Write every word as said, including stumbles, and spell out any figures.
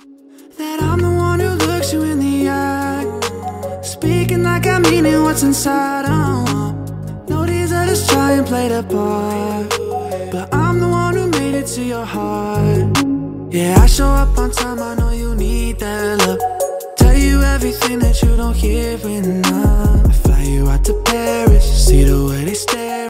that I'm the one who looks you in the eye, speaking like I mean it, what's inside. Oh, no, these others try and play the part, but I'm the one who made it to your heart. Yeah, I show up on time, I know you need that love. Tell you everything that you don't hear enough. I fly you out to Paris, see the way they stare.